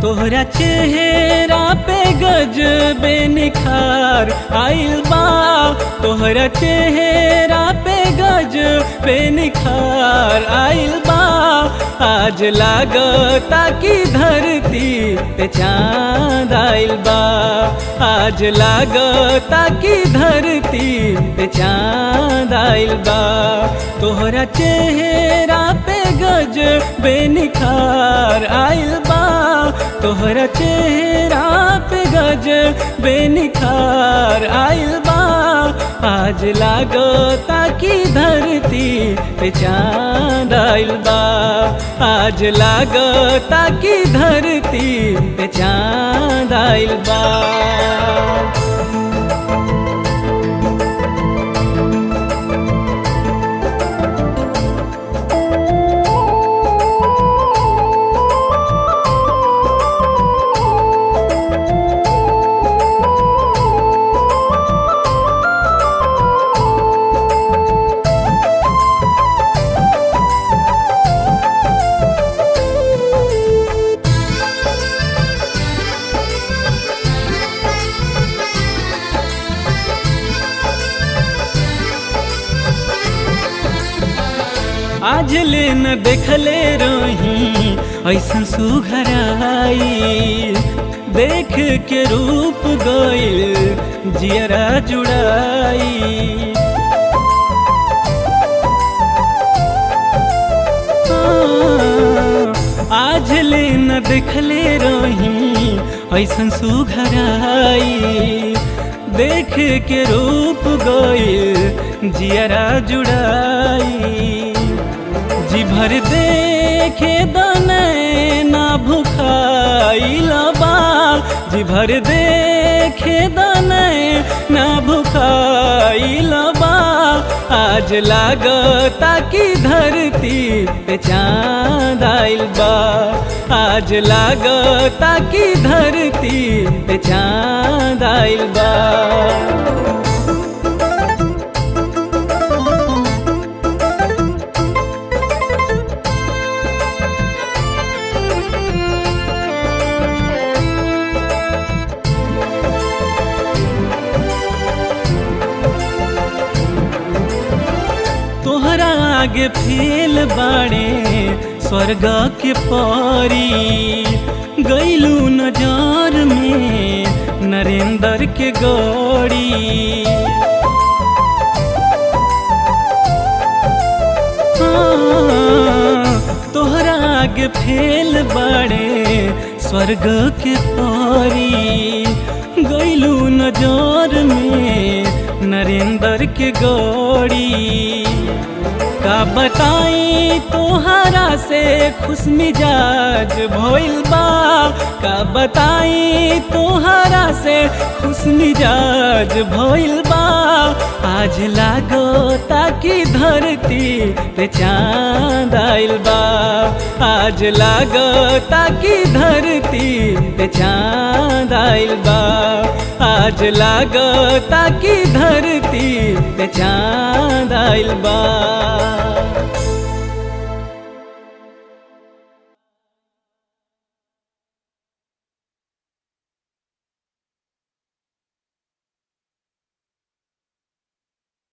तोहरा चेहरा पे गजबे निखार आइल बा, तोहरा चेहरा पे गजबे निखार आइल बा। आज लागता कि धरती पे चाँद आइल बा, आज लागता कि धरती पे चाँद आइल बा। तोहरा चेहरा पे गजबे निखार आइल बा, तोहरा चेहरा पे गजबे निखार आइल बा। आज लागता कि धरती पे चाँद आइल बा, आज लागता कि धरती पे चाँद आइल बा। आज ले न देखले रही ऐसन सुघराई, देख के रूप गइल जियरा जुड़ाई। आज ले न देखले रही ऐसन सुघराई, देख के रूप गइल जियरा जुड़ाई। जी भर देखे दने ना भुखाइल बा, जी भर देखे दने ना भुखाइल बा। आज लागता कि धरती पे चाँद आइल बा, आज लागता कि धरती पे चाँद आइल बा। तोहरा आगे फेल बाड़े स्वर्ग के परी, गइलू नजर में नरेंद्र के गौड़ी। तोहरा आगे फेल बाड़े स्वर्ग के परी, गइलू नजर में नरेंद्र के गौड़ी। का बताई तोहरा से खुश मिजाज भइल बा, का बताई तोहरा से खुश मिजाज भइल बा। आज लागता कि धरती पे चाँद आइल बा, आज लागता कि धरती पे चाँद आइल बा, आज लागता कि धरती पे चाँद आइल बा।